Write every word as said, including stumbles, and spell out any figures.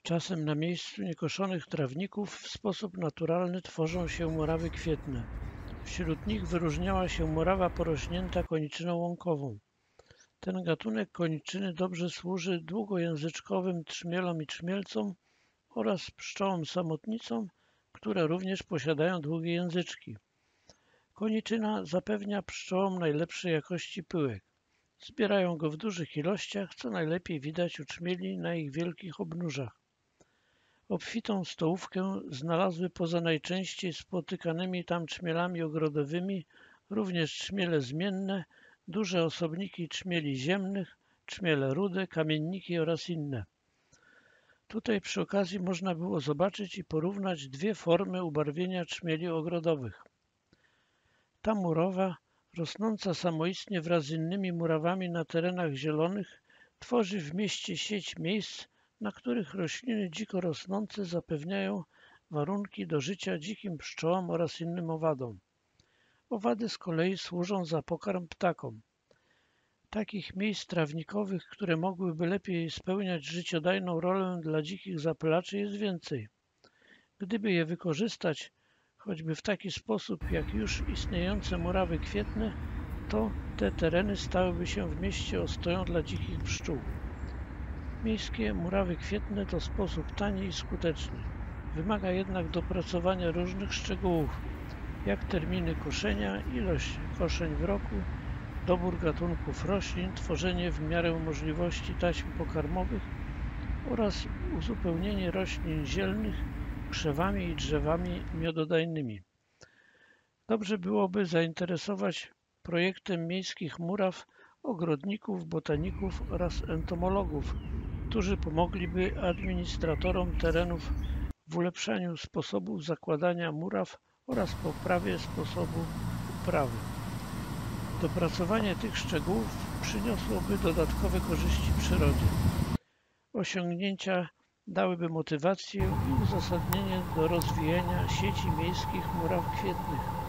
Czasem na miejscu niekoszonych trawników w sposób naturalny tworzą się murawy kwietne. Wśród nich wyróżniała się murawa porośnięta koniczyną łąkową. Ten gatunek koniczyny dobrze służy długojęzyczkowym trzmielom i trzmielcom oraz pszczołom samotnicom, które również posiadają długie języczki. Koniczyna zapewnia pszczołom najlepszej jakości pyłek. Zbierają go w dużych ilościach, co najlepiej widać u trzmieli na ich wielkich obnóżach. Obfitą stołówkę znalazły poza najczęściej spotykanymi tam trzmielami ogrodowymi również trzmiele zmienne, duże osobniki trzmieli ziemnych, trzmiele rude, kamienniki oraz inne. Tutaj przy okazji można było zobaczyć i porównać dwie formy ubarwienia trzmieli ogrodowych. Ta murowa, rosnąca samoistnie wraz z innymi murawami na terenach zielonych, tworzy w mieście sieć miejsc, na których rośliny dziko rosnące zapewniają warunki do życia dzikim pszczołom oraz innym owadom. Owady z kolei służą za pokarm ptakom. Takich miejsc trawnikowych, które mogłyby lepiej spełniać życiodajną rolę dla dzikich zapylaczy, jest więcej. Gdyby je wykorzystać, choćby w taki sposób jak już istniejące murawy kwietne, to te tereny stałyby się w mieście ostoją dla dzikich pszczół. Miejskie murawy kwietne to sposób tani i skuteczny. Wymaga jednak dopracowania różnych szczegółów, jak terminy koszenia, ilość koszeń w roku, dobór gatunków roślin, tworzenie w miarę możliwości taśm pokarmowych oraz uzupełnienie roślin zielnych krzewami i drzewami miododajnymi. Dobrze byłoby zainteresować projektem miejskich muraw ogrodników, botaników oraz entomologów, którzy pomogliby administratorom terenów w ulepszaniu sposobów zakładania muraw oraz poprawie sposobu uprawy. Dopracowanie tych szczegółów przyniosłoby dodatkowe korzyści przyrodzie. Osiągnięcia dałyby motywację i uzasadnienie do rozwijania sieci miejskich muraw kwietnych.